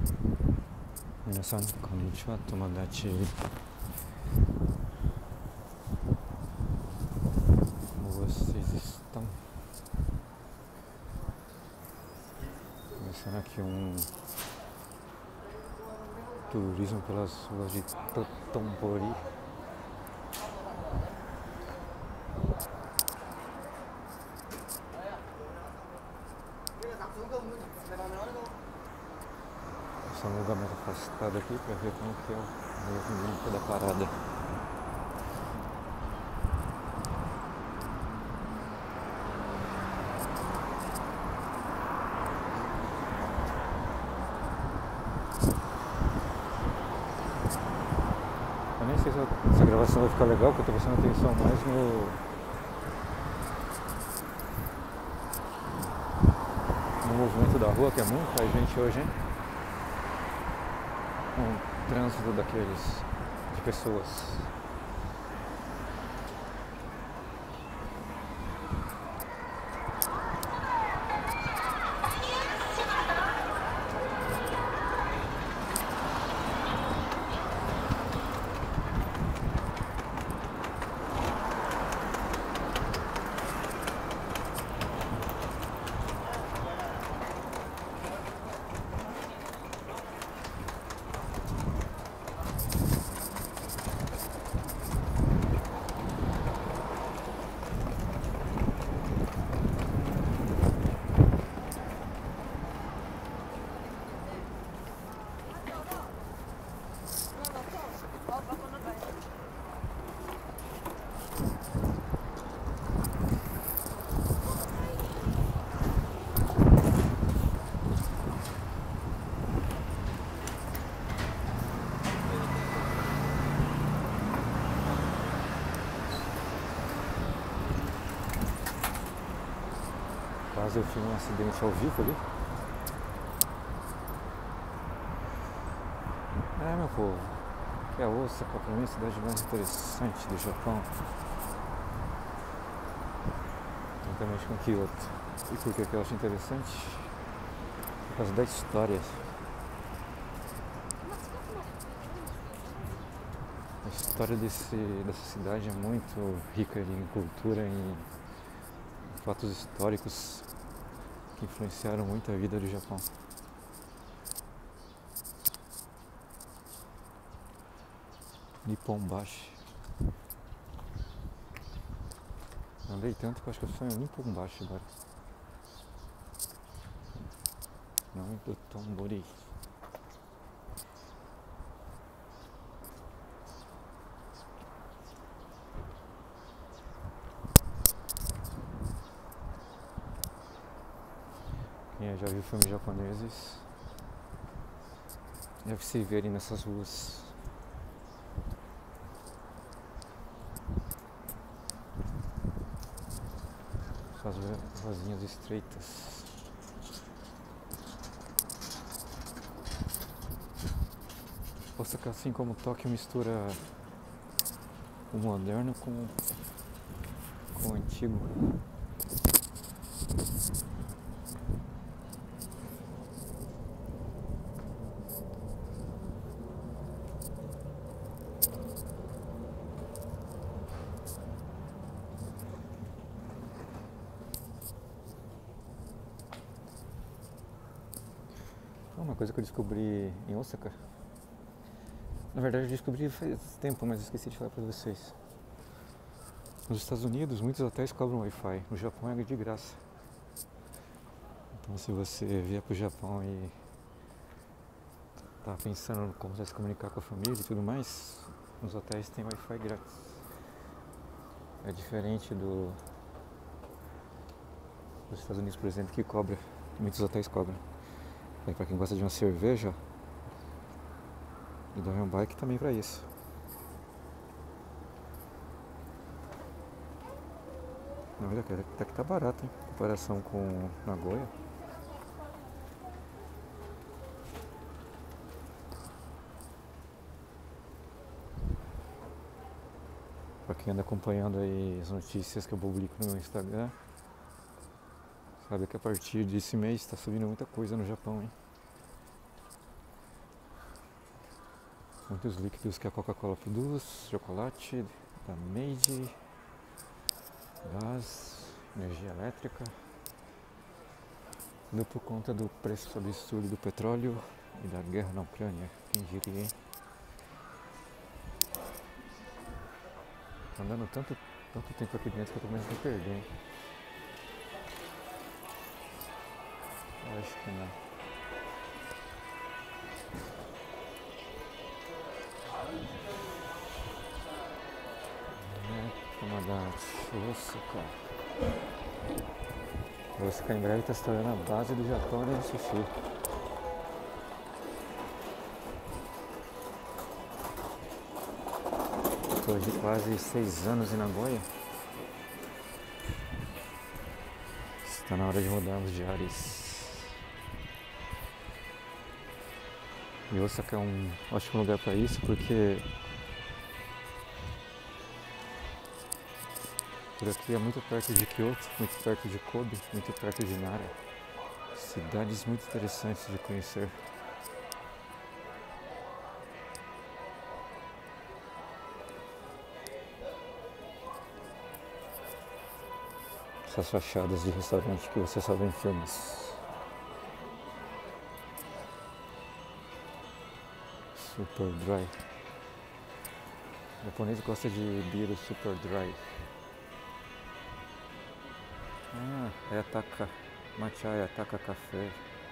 皆さんこんにちは。友達vocês estão começando aqui turismo pelas ruas de Totombori. Esse é um lugar mais afastado aqui para ver como que é o movimento da parada. Eu nem sei se essa gravação vai ficar legal, porque eu tô prestando atenção mais no movimento da rua, que é muita gente hoje, hein? Um trânsito daqueles de pessoas. Quase eu filmei um acidente ao vivo ali. Meu povo, que é Osaka, pra mim a cidade mais interessante do Japão, juntamente com Kyoto. E por que eu acho interessante? Por causa da história. A história dessa cidade é muito rica em cultura, em fatos históricos que influenciaram muito a vida do Japão. Nipponbashi. Andei tanto que eu acho que eu sou em Nipponbashi agora. Não em Dotonbori. Quem já viu filmes japoneses deve se ver ali nessas ruas. As ruazinhas estreitas. Osaka, assim como Tóquio, mistura o moderno com o antigo. Uma coisa que eu descobri em Osaka, na verdade eu descobri faz tempo, mas esqueci de falar para vocês. Nos Estados Unidos, muitos hotéis cobram Wi-Fi, no Japão é de graça. Então se você vier para o Japão e tá pensando como vai se comunicar com a família e tudo mais, os hotéis têm Wi-Fi grátis. É diferente dos Estados Unidos, por exemplo, que cobra, muitos hotéis cobram. Aí pra quem gosta de uma cerveja, e do um bike também pra isso. Olha, até que tá barato, hein? Em comparação com Nagoya. Pra quem anda acompanhando aí as notícias que eu publico no meu Instagram, sabe que a partir desse mês tá subindo muita coisa no Japão, hein? Muitos líquidos que a Coca-Cola produz, chocolate da Meiji, gás, energia elétrica, tudo por conta do preço absurdo do petróleo e da guerra na Ucrânia, quem diria, hein? Tá andando tanto tempo aqui dentro que eu tô começando a perder, hein? Eu acho que não. Comandante, Osaka. Osaka em breve está se tornando a base do Japão e do sushi. Depois de quase 6 anos em Nagoya, está na hora de mudarmos de ares. E Osaka é um ótimo lugar para isso, porque por aqui é muito perto de Kyoto, muito perto de Kobe, muito perto de Nara. Cidades muito interessantes de conhecer. Essas fachadas de restaurante que você só vê em filmes. Super Dry. O japonês gosta de beer Super Dry. É Ataka Matcha, é Ataka Café.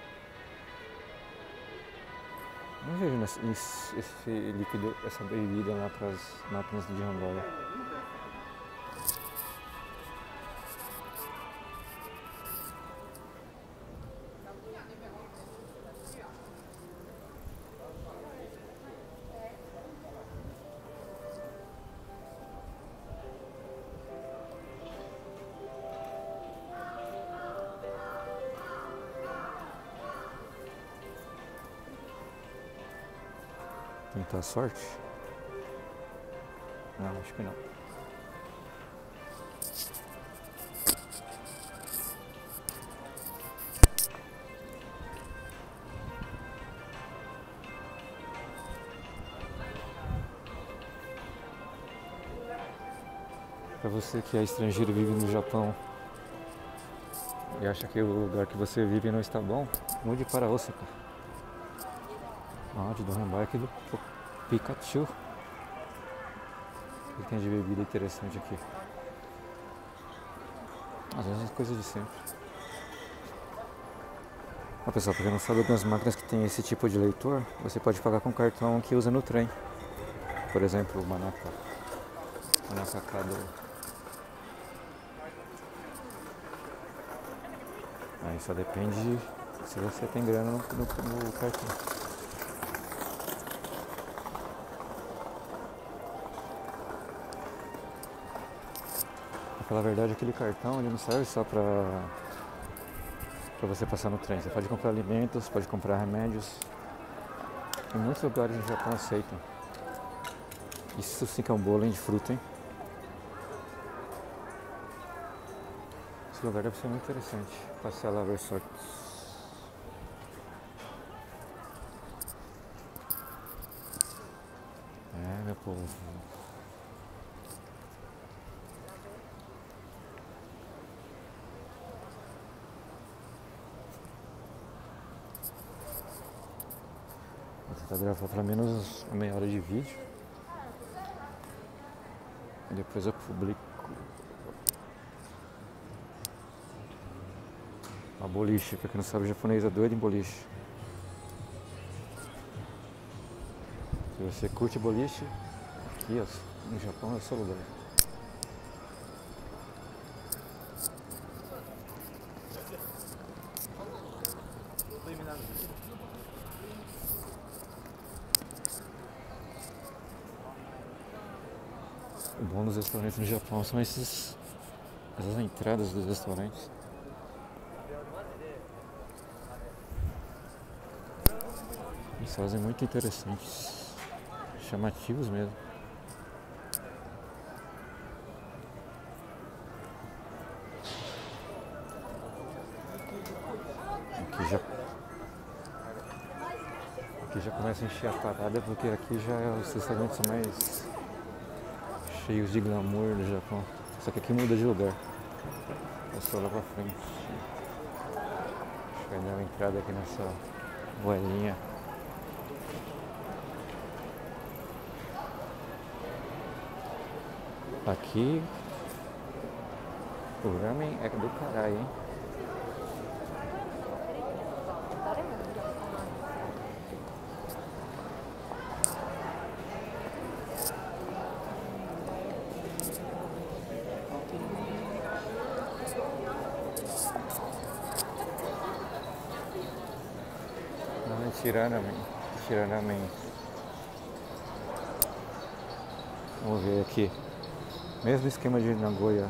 Não vejo esse líquido, essa bebida lá para as máquinas de Handoya. Tentar a sorte? Não, acho que não. Para você que é estrangeiro e vive no Japão e acha que o lugar que você vive não está bom, mude para Osaka. Onde do Bike do Pikachu. O que tem de bebida interessante aqui? Às vezes é coisa de sempre. Pessoal, porque não sabe, algumas máquinas que tem esse tipo de leitor, você pode pagar com cartão que usa no trem. Por exemplo, o Manaka Kado. Aí só depende se você tem grana no cartão. Pra falar a verdade, aquele cartão ele não serve só pra você passar no trem. Você pode comprar alimentos, pode comprar remédios. Em muitos lugares no Japão aceitam. Isso sim que é um bolo de fruta, hein? Esse lugar deve ser muito interessante. Passear lá, ver sortes. É, meu povo. Vou tentar gravar pelo menos uma meia hora de vídeo. E depois eu publico. A boliche, pra quem não sabe, o japonês é doido em boliche. Se você curte boliche, aqui ó, no Japão é o seu lugar. O bom dos restaurantes no Japão são essas entradas dos restaurantes. Eles fazem muito interessantes, chamativos mesmo. já começa a encher a parada, porque aqui já os restaurantes são mais cheios de glamour do Japão. Só que aqui muda de lugar. É só lá pra frente. Deixa eu dar uma entrada aqui nessa bolinha. Aqui o ramen é do caralho, hein? Tiranamen. Vamos ver aqui. Mesmo esquema de Nagoya.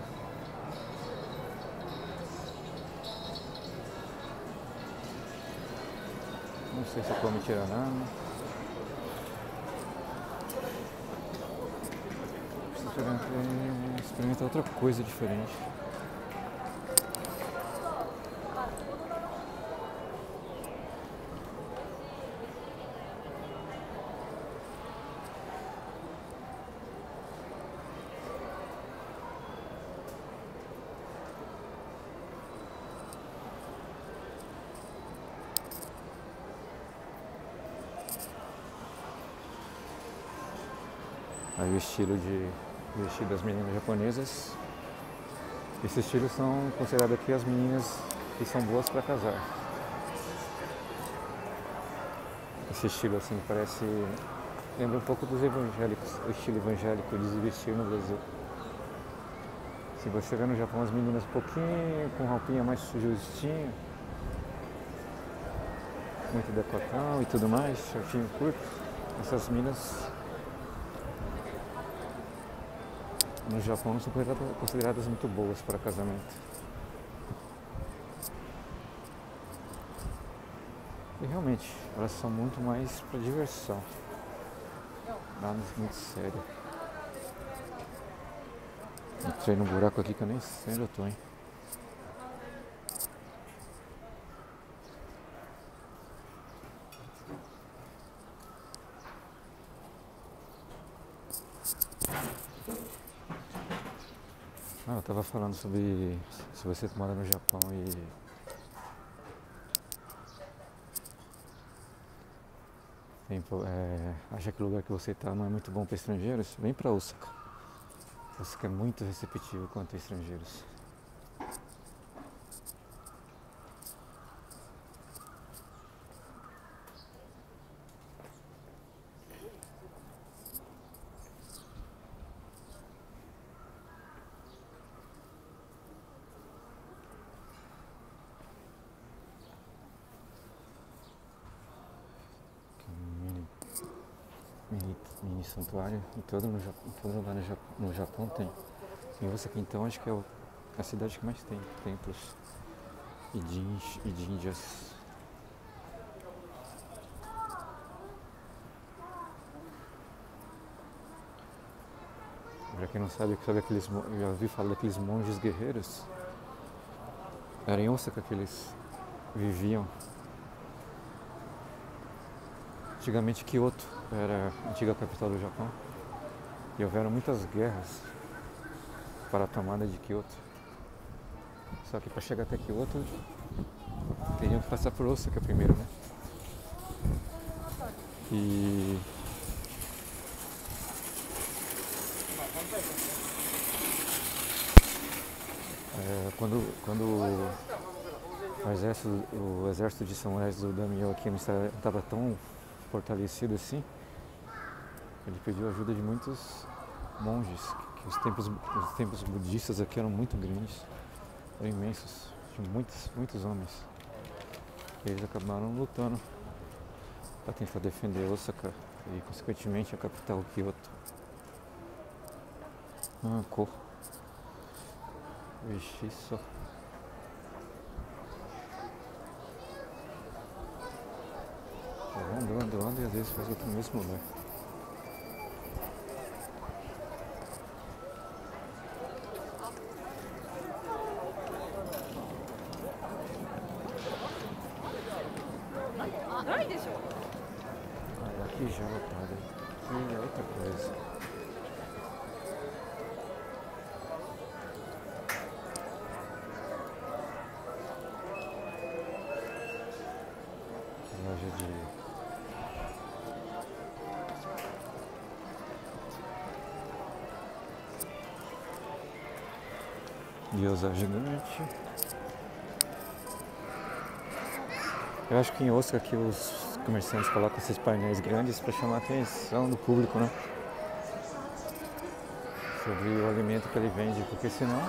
Não sei se eu come tiraname. Preciso experimentar outra coisa diferente. Aí o estilo de vestir das meninas japonesas. Esse estilo são considerados aqui as meninas que são boas para casar. Esse estilo assim parece... lembra um pouco dos evangélicos, o estilo evangélico de se vestir no Brasil. Se você vê no Japão as meninas um pouquinho com roupinha mais justinha, muito decotão e tudo mais, shortinho curto, essas minas no Japão não são consideradas muito boas para casamento. E realmente, elas são muito mais para diversão. Nada muito sério. Entrei num buraco aqui que eu nem sei onde eu tô, hein? Eu tava falando sobre se você mora no Japão e acha que o lugar que você está não é muito bom para estrangeiros, vem para Osaka. Osaka é muito receptivo quanto a estrangeiros. Mini santuário em todo lugar no Japão tem. Em Osaka então acho que é a cidade que mais tem templos e jinjas. Pra quem não sabe aqueles, eu já ouvi falar daqueles monges guerreiros. Era em Osaka que eles viviam. Antigamente Kyoto era a antiga capital do Japão e houveram muitas guerras para a tomada de Kyoto. Só que para chegar até Kyoto teriam que passar por Osaka primeiro, né? E quando o exército de samurais do Daimyo aqui não estava tão fortalecido assim, ele pediu ajuda de muitos monges, que os templos budistas aqui eram muito grandes, eram imensos, tinham muitos homens. E eles acabaram lutando para tentar defender Osaka e consequentemente a capital Kyoto. Cor. Vixe, isso. Ando e às vezes faz outro no mesmo lugar. E já lotado. E é outra coisa. Loja de gyoza gigante. Eu acho que em Osaka aqui os comerciantes colocam esses painéis grandes para chamar a atenção do público, né? Sobre o alimento que ele vende, porque senão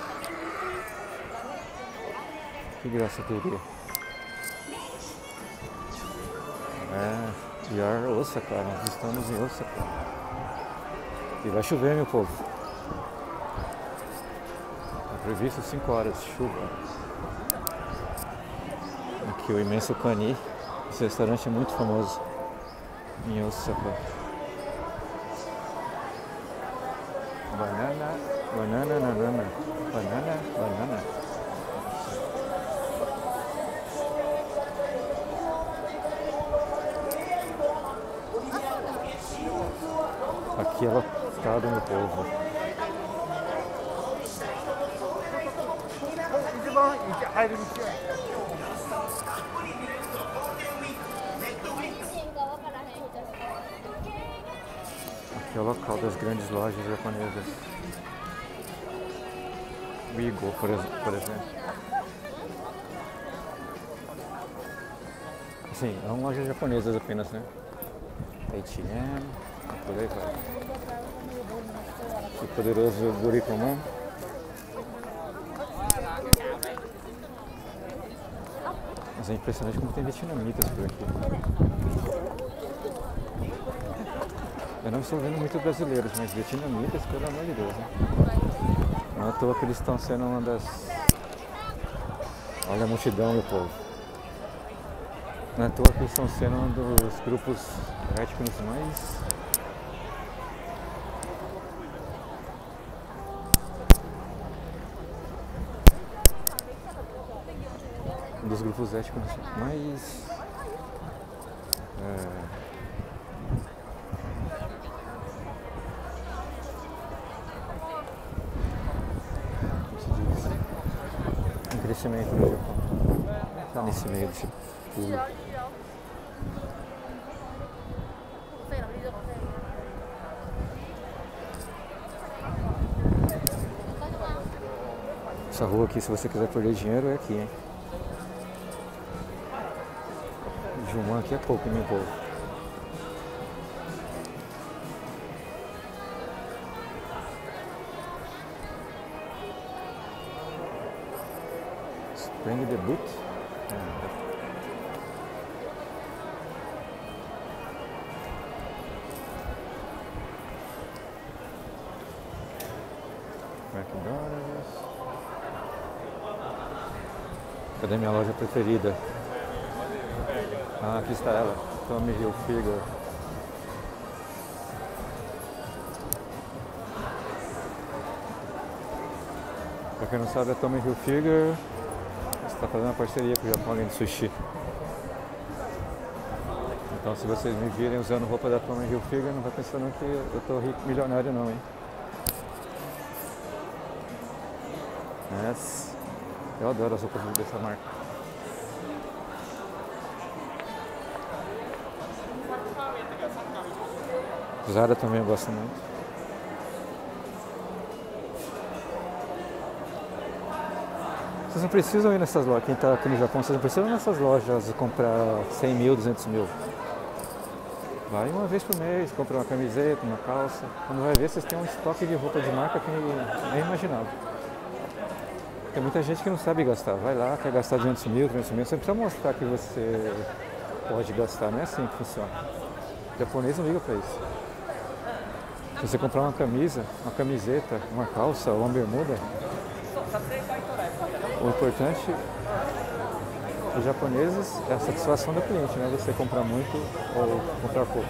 que graça teria. We are Osaka, nós estamos em Osaka. E vai chover, meu povo. Tá previsto 5 horas de chuva. Aqui o imenso Kani. Esse restaurante é muito famoso em Osaka. Banana, banana, banana, banana, banana. Aqui é lotado, meu povo. Aqui é o local das grandes lojas japonesas. Wigo, por exemplo. Assim, são lojas japonesas apenas, né? H&M, por aí vai. O poderoso Gurikomon. Mas é impressionante como tem vietnamitas por aqui. Eu não estou vendo muito brasileiros, mas vietnamitas, pelo amor de Deus, né? Não é à toa que eles estão sendo uma das... Olha a multidão, meu povo. Não é à toa que eles estão sendo um dos grupos étnicos mais... Um dos grupos étnicos mais... crescimento do Japão. Está nesse meio desse público. Essa rua aqui, se você quiser perder dinheiro, é aqui, hein? Jumã aqui é pouco, meu povo. Spring Debut. McDonald's. Cadê minha loja preferida? Ah, aqui está ela. Tommy Hilfiger. Pra quem não sabe, a Tommy Hilfiger está fazendo uma parceria com o Japão além de sushi. Então, se vocês me virem usando roupa da Tommy Hilfiger, não vai pensando que eu tô rico, milionário não, hein? Mas eu adoro as roupas dessa marca. Zara também eu gosto muito. Vocês não precisam ir nessas lojas, quem está aqui no Japão, vocês não precisam ir nessas lojas comprar 100 mil, 200 mil. Vai uma vez por mês, compra uma camiseta, uma calça. Quando vai ver, vocês têm um estoque de roupa de marca que nem imaginava. Tem muita gente que não sabe gastar. Vai lá, quer gastar 200 mil, 300 mil. Você precisa mostrar que você pode gastar. Não é assim que funciona. O japonês não liga para isso. Se você comprar uma camisa, uma camiseta, uma calça ou uma bermuda, o importante os japoneses é a satisfação do cliente, não é você comprar muito ou comprar pouco.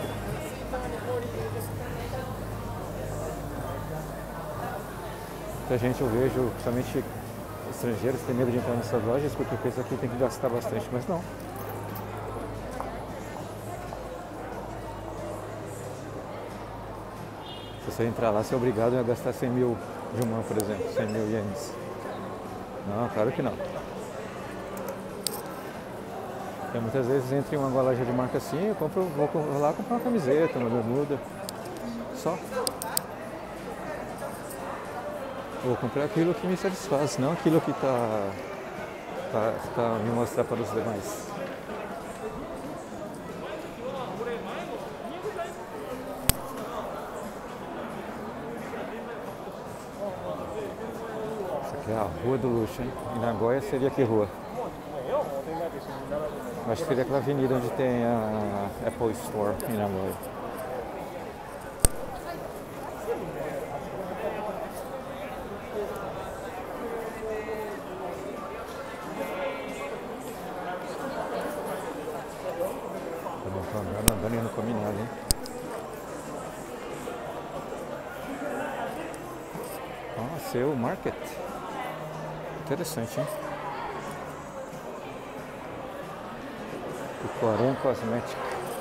Muita gente eu vejo, principalmente estrangeiros, tem medo de entrar nessas lojas porque pensa que tem que gastar bastante, mas não. Se você entrar lá, você é obrigado a gastar 100 mil Juman, por exemplo, 100 mil ienes. Não, claro que não. Então, muitas vezes entra em uma loja de marca assim, eu vou lá comprar uma camiseta, uma bermuda, só. Vou comprar aquilo que me satisfaz, não aquilo que tá me mostrar para os demais. Essa aqui é a Rua do Luxo, hein? Em Nagoya seria que rua? Acho que seria aquela avenida onde tem a Apple Store em Nagoya. Andando e não comi nada, hein? Ah, seu market. Interessante, hein? O Quaron Cosmética.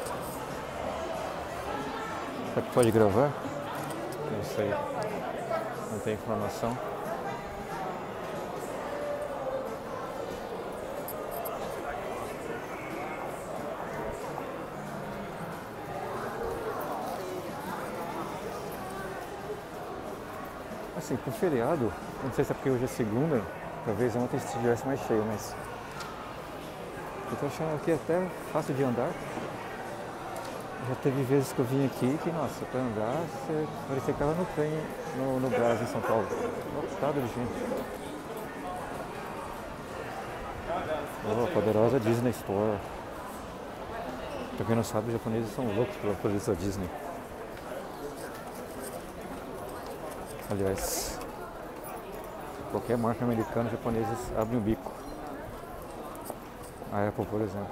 Será que pode gravar? Não sei. Não tem informação. Assim, pro feriado, não sei se é porque hoje é segunda, talvez ontem estivesse mais cheio, mas eu tô achando aqui até fácil de andar. Já teve vezes que eu vim aqui que, nossa, pra andar, parecia que tava no trem no Brás, em São Paulo. Lotado de gente. Oh, poderosa Disney Store. Pra quem não sabe, os japoneses são loucos pela produtos da Disney. Aliás, qualquer marca americana, os japoneses abrem o bico. A Apple, por exemplo.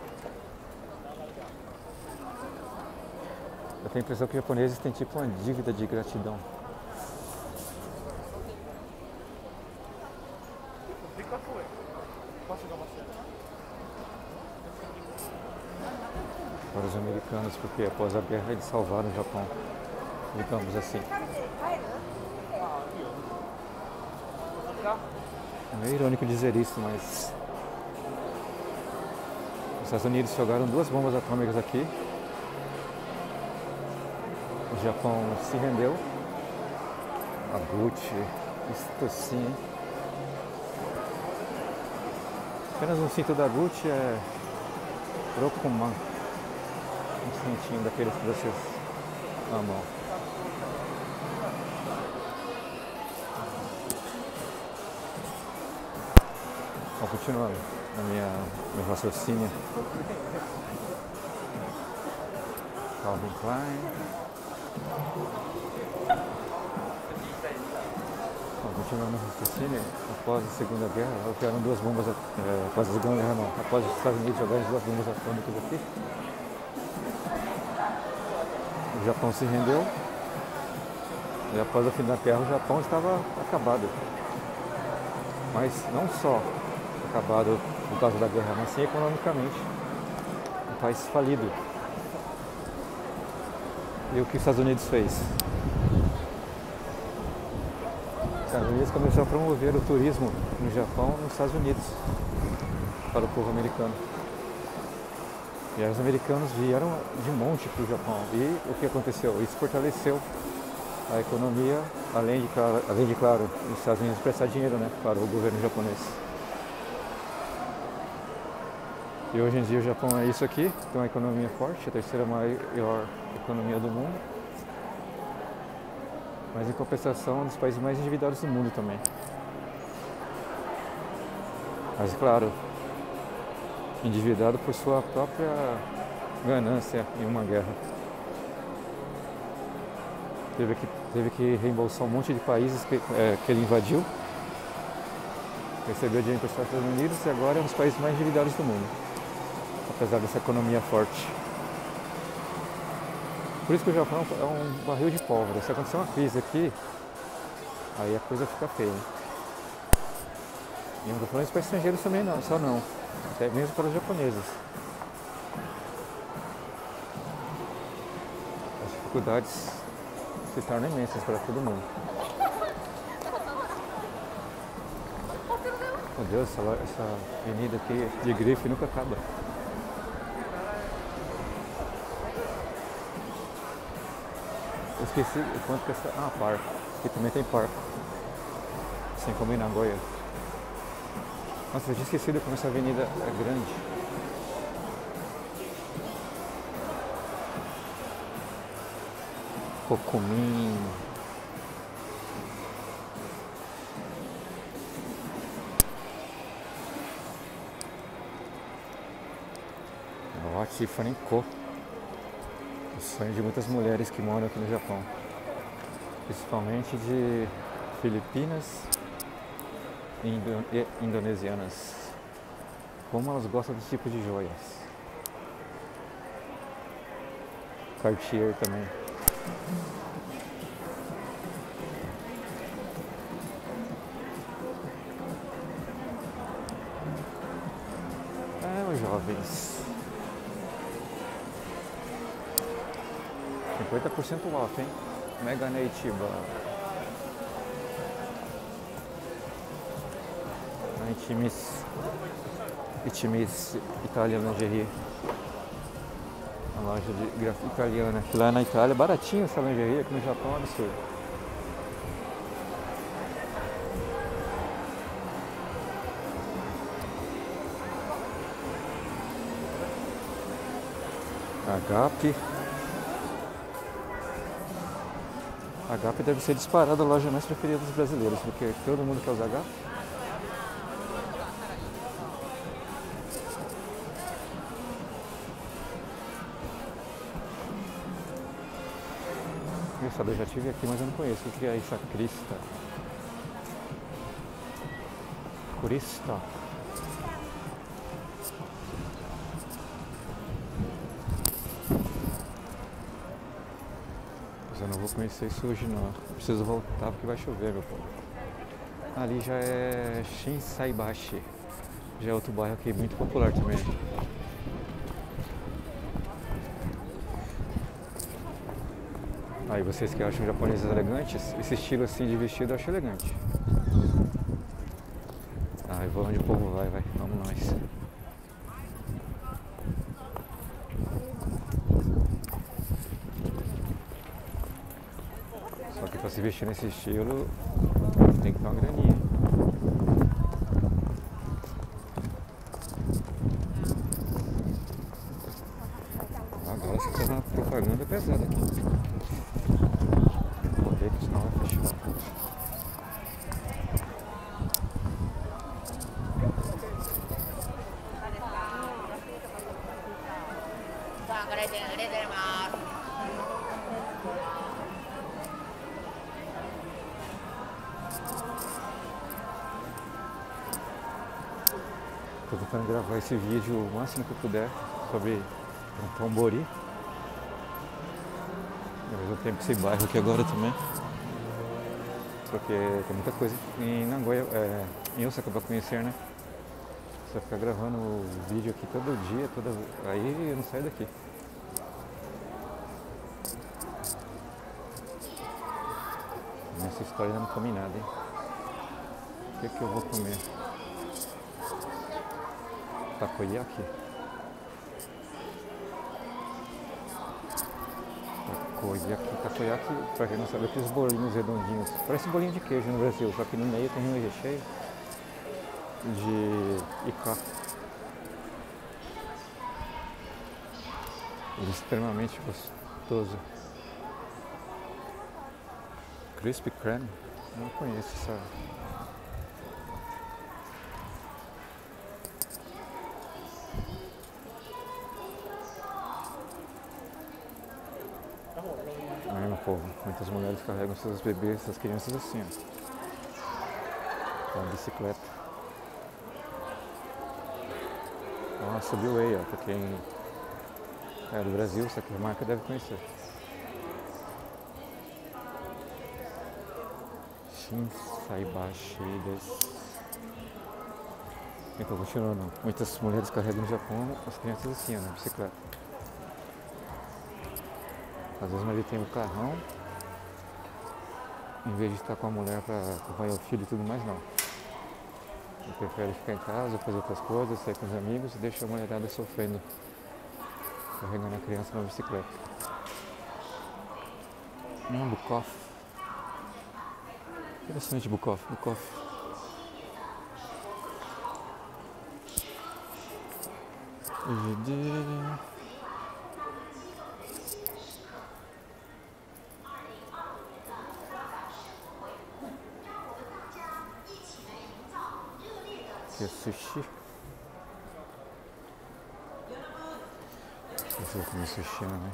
Eu tenho a impressão que os japoneses têm tipo uma dívida de gratidão. Para os americanos, porque após a guerra eles salvaram o Japão, digamos assim. É meio irônico dizer isso, mas os Estados Unidos jogaram 2 bombas atômicas aqui. O Japão se rendeu. A Gucci, isto sim. Apenas um cinto da Gucci é Rokuman. Um cintinho daqueles que vocês amam. Bom, continuando meu raciocínio. Calvin Klein. Bom, continuando o raciocínio, após a Segunda Guerra, houveram 2 bombas, após a Segunda Guerra não, após os Estados Unidos jogarem 2 bombas atômicas aqui, o Japão se rendeu, e após o fim da guerra o Japão estava acabado. Mas não só acabado por causa da guerra, mas sim economicamente. Um país falido. E o que os Estados Unidos fez? Os Estados Unidos começou a promover o turismo no Japão e nos Estados Unidos para o povo americano. E aí os americanos vieram de monte para o Japão. E o que aconteceu? Isso fortaleceu a economia, além de, claro, os Estados Unidos prestar dinheiro, né, para o governo japonês. E hoje em dia o Japão é isso aqui, tem uma economia forte, a terceira maior economia do mundo. Mas em compensação é um dos países mais endividados do mundo também. Mas claro, endividado por sua própria ganância em uma guerra. Teve que reembolsar um monte de países que ele invadiu. Recebeu dinheiro dos Estados Unidos e agora é um dos países mais endividados do mundo. Apesar dessa economia forte. Por isso que o Japão é um barril de pólvora. Se acontecer uma crise aqui, aí a coisa fica feia. E não estou falando isso para estrangeiros também não, só não. Até mesmo para os japoneses. As dificuldades se tornam imensas para todo mundo. Meu Deus, essa avenida aqui de grife nunca acaba. Eu esqueci o quanto que essa... Ah, parque. Aqui também tem parque. Assim como em Nagoya. Nossa, eu tinha esquecido como essa avenida é grande. Kokumin. Ó, Tiffany Co. O sonho de muitas mulheres que moram aqui no Japão. Principalmente de Filipinas e indonesianas. Como elas gostam desse tipo de joias. Cartier também. Os jovens. 50% off, hein? Mega Neitiba. Itimis Italia Lingerie. Uma loja de grafite italiana. Lá na Itália, baratinho essa lingerie, aqui no Japão é um absurdo. Agape. Agape deve ser disparada a loja mais preferida dos brasileiros, porque todo mundo quer usar Agape. Engraçado, eu já estive aqui, mas eu não conheço. O que é isso? A Crista. Crista. Mas eu não vou conhecer isso hoje não. Preciso voltar porque vai chover, meu povo. Ali já é Shinsaibashi. Já é outro bairro aqui muito popular também. Aí vocês que acham japoneses elegantes, esse estilo assim de vestido eu acho elegante. Ah, eu vou onde o povo vai, vamos nós. Só que pra se vestir nesse estilo tem que ter uma graninha. Agora você tá na propaganda pesada aqui. Vou ver que senão vai fechar. Estou tentando gravar esse vídeo o máximo que eu puder sobre Tombori. Ao mesmo tempo esse bairro aqui agora também. Porque tem muita coisa em Nagoya, em Osaka para conhecer, né? Você vai ficar gravando o vídeo aqui todo dia, aí eu não saio daqui. Nessa história ainda não comi nada, hein? O que é que eu vou comer? Takoyaki? Takoyaki, pra quem não sabe, aqueles bolinhos redondinhos. Parece bolinho de queijo no Brasil, só que no meio tem um recheio de ika. Ele é extremamente gostoso. Crispy Creme? Não conheço essa. Aí, meu povo, muitas mulheres carregam seus bebês, essas crianças assim, ó. Com a bicicleta. Ó, subiu aí, ó, pra quem é do Brasil, essa aqui a marca deve conhecer. Shinsaibashi desu. Então, continuando, muitas mulheres carregam no Japão as crianças assim, ó, na bicicleta. Às vezes ali tem um carrão em vez de estar com a mulher para acompanhar o filho e tudo mais, não. Ele prefere ficar em casa, fazer outras coisas, sair com os amigos e deixa a mulherada sofrendo, carregando a criança na bicicleta. Bukov. Interessante, Bukov. Aqui é sushi. Não sei se eu vou comer sushi, né?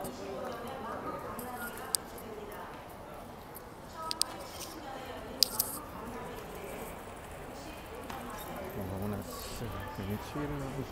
Então vamos nessa. Mentira.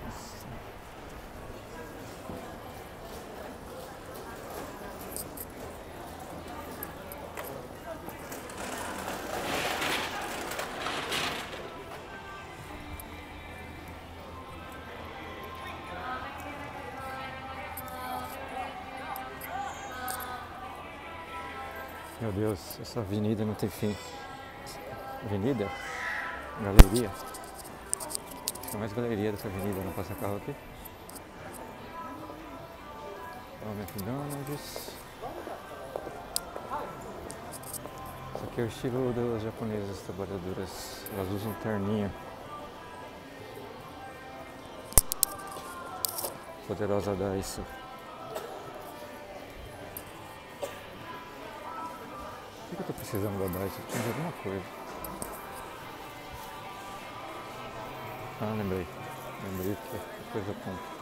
Meu Deus, essa avenida não tem fim. Avenida? Galeria? Acho que é mais galeria dessa avenida, não passa carro aqui. Ó, McDonald's. Isso aqui é o estilo das japonesas trabalhadoras. Elas usam terninho. Poderosa Daiso. Por que eu tô precisando da Daiso? Preciso de alguma coisa. Ah, lembrei que coisa eu compro.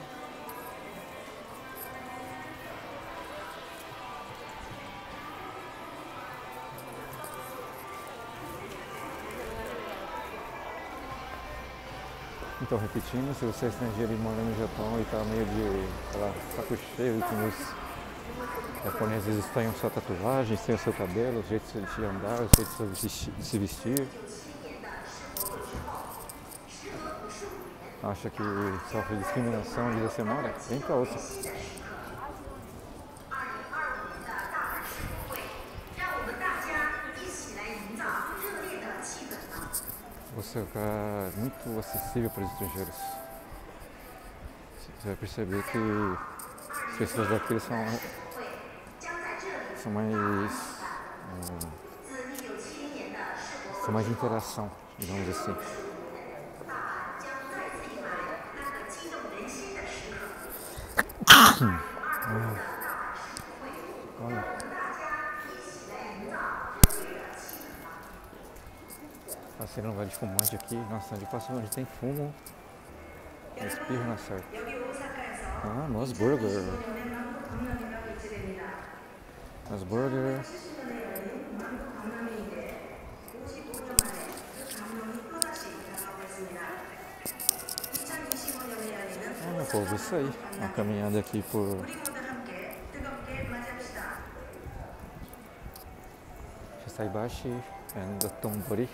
Então, repetindo, se você é estrangeiro e mora no Japão e tá meio de, sei lá, saco cheio com os japoneses estranham sua tatuagem, estranham o seu cabelo, o jeito de andar, o jeito de se vestir, acha que sofre discriminação onde você mora, vem pra outra. Você é muito acessível para os estrangeiros. Você vai perceber que as pessoas daqui são mais de interação, digamos assim. Olha. Passei num lugar de fumante aqui. Nossa, onde passa onde tem fumo, espirro na certa. Ah, Moss Burger. Moss Burger. Ah, meu povo, isso aí. Uma caminhada aqui por Saibashi e Tombori.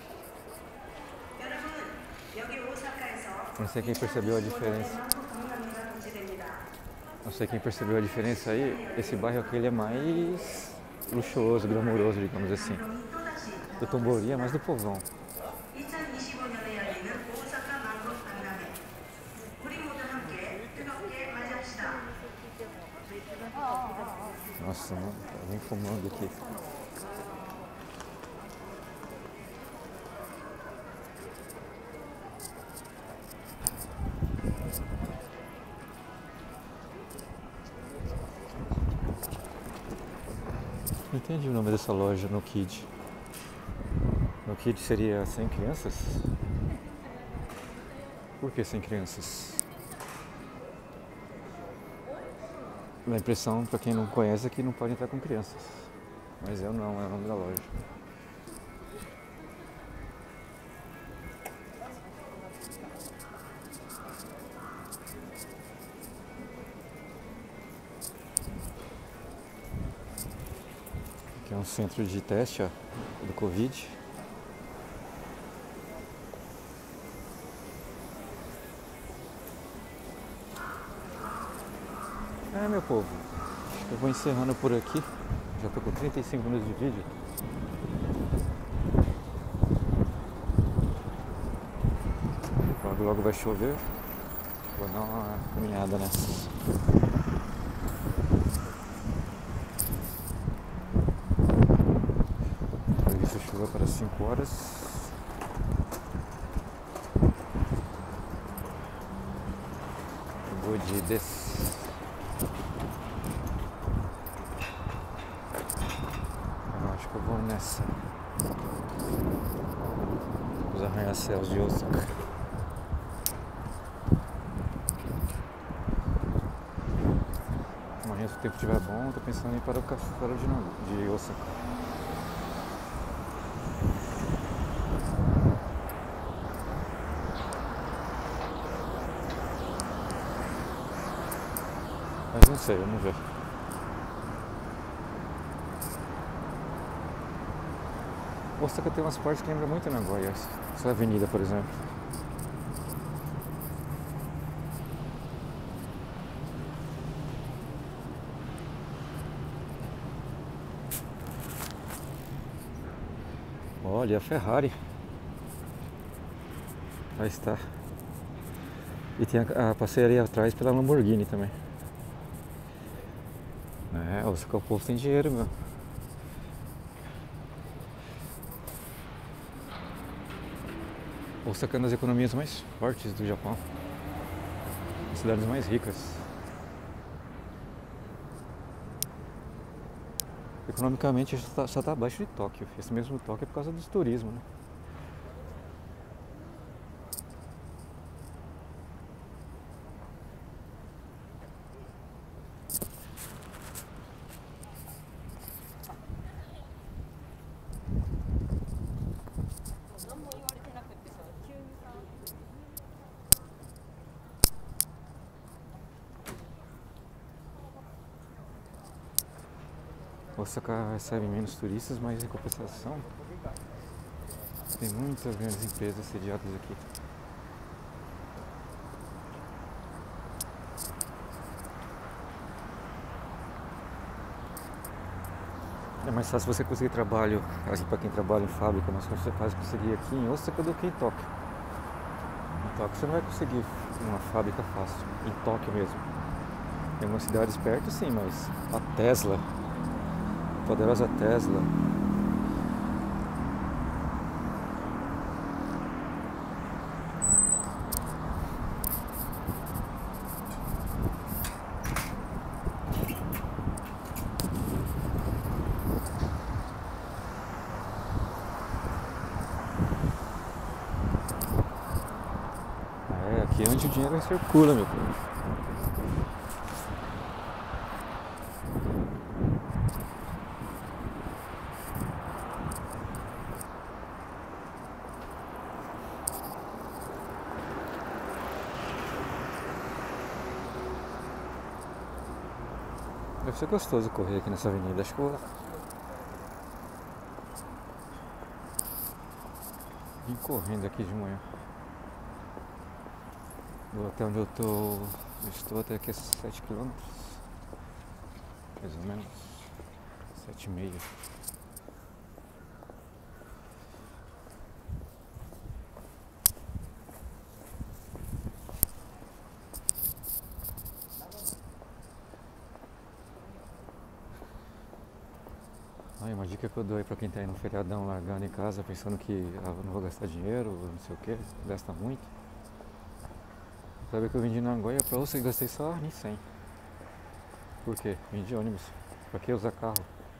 Não sei quem percebeu a diferença. Não sei quem percebeu a diferença aí. Esse bairro aqui ele é mais luxuoso, glamouroso, digamos assim. Do Tombori é mais do povão. Nossa, mano, tá bem fumando aqui. Não entendi o nome dessa loja, No Kid. No Kid seria sem crianças? Por que sem crianças? A impressão, pra quem não conhece, é que não pode entrar com crianças. Mas eu não, é o nome da loja. Aqui é um centro de teste, ó, do Covid. Meu povo, acho que eu vou encerrando por aqui. Já tô com 35 minutos de vídeo. logo vai chover. Vou dar uma caminhada nessa. Previsto chuva para 5 horas. Good this. Eu acho que eu vou nessa. Os arranha-céus de Osaka. Amanhã, se o tempo estiver bom, eu tô pensando em ir para o castelo de Osaka. Mas não sei, vamos ver. Osaka tem umas partes que lembram muito Nagoya. Essa avenida, por exemplo. Olha a Ferrari. Aí está. E tem a passearia atrás pela Lamborghini também. É, Osaka, o povo tem dinheiro, meu. Osaka é uma das economias mais fortes do Japão. As cidades mais ricas. Economicamente só está abaixo de Tóquio. Esse mesmo Tóquio é por causa do turismo, né? Osaka recebe menos turistas, mas em compensação tem muitas grandes empresas sediadas aqui. É mais fácil você conseguir trabalho, assim, para quem trabalha em fábrica, mas você faz conseguir aqui em Osaka do que em Tóquio. Em Tóquio você não vai conseguir uma fábrica fácil, em Tóquio mesmo. Tem algumas cidades perto sim, mas a Tesla, a poderosa Tesla, aqui é onde o dinheiro circula, meu povo. Deve ser gostoso correr aqui nessa avenida, acho que eu vou vim correndo aqui de manhã. Até onde eu estou até aqui 7 km, mais ou menos, 7,5. Uma dica que eu dou aí pra quem tá aí no feriadão largando em casa, pensando que não vou gastar dinheiro, não sei o que, gasta muito. Sabe que eu vim de Nagoya pra Osaka e gastei só em 100. Por quê? Vim de ônibus. Pra que usar carro?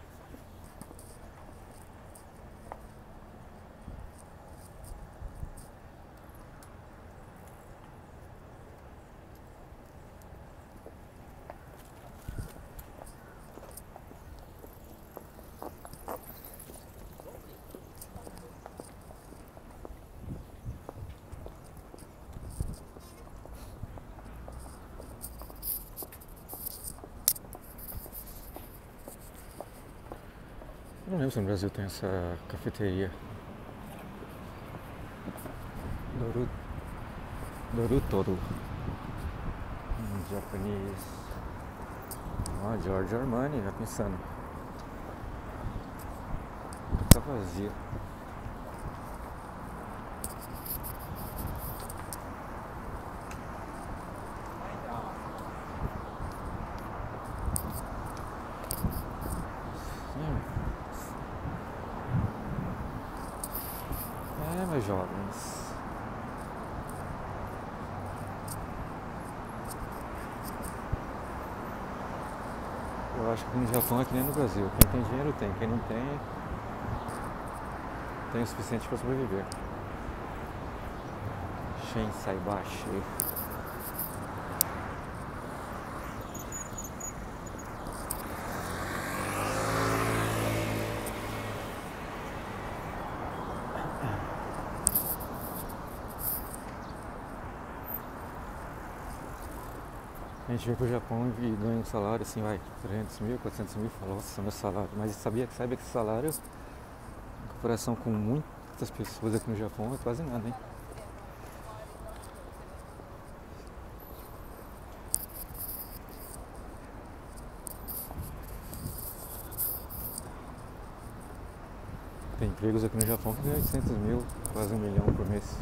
Não lembro se no Brasil tem essa cafeteria. Dorutoro. Japonês. Ó, Giorgio Armani, já pensando. Tá vazia. jovens. Eu acho que no Japão é que nem no Brasil. Quem tem dinheiro tem, quem não tem, tem o suficiente para sobreviver. Shen Saibashi. A gente vem pro Japão e ganha um salário assim, vai, 300 mil, 400 mil, fala, nossa, meu salário. Mas sabe que esse salário, em comparação com muitas pessoas aqui no Japão, é quase nada, hein? Tem empregos aqui no Japão que ganham 800 mil, quase 1 milhão por mês.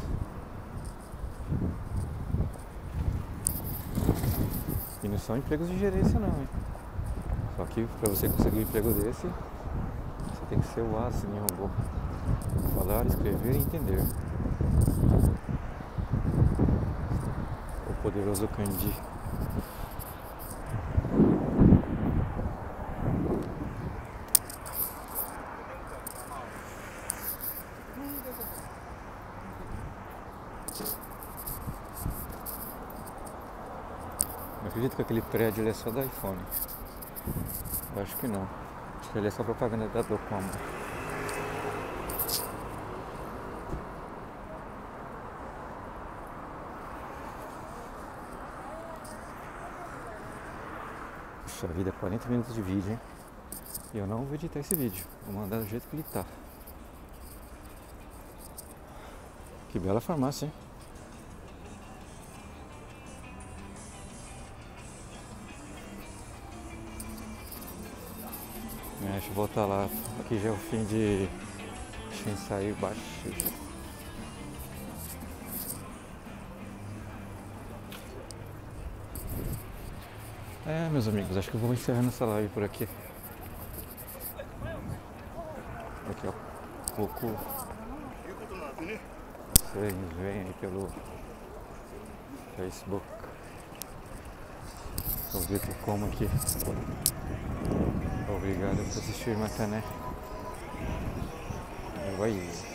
E não são empregos de gerência não, hein? Só que para você conseguir um emprego desse, você tem que ser o aço em robô. Falar, escrever e entender. O poderoso kanji. Eu acredito que aquele prédio ele é só da iPhone. Eu acho que não. Acho que ele é só propaganda da Docomo. Puxa vida, 40 minutos de vídeo, hein? E eu não vou editar esse vídeo. Vou mandar do jeito que ele tá. Que bela farmácia, hein? Deixa eu voltar lá. Aqui já é o fim de Shen Saibashi. Meus amigos, acho que eu vou encerrando essa live por aqui. Aqui, ó. Pouco. Vocês veem aí pelo Facebook. Vou ver que como aqui. Obrigado por assistir, Matané. Vai.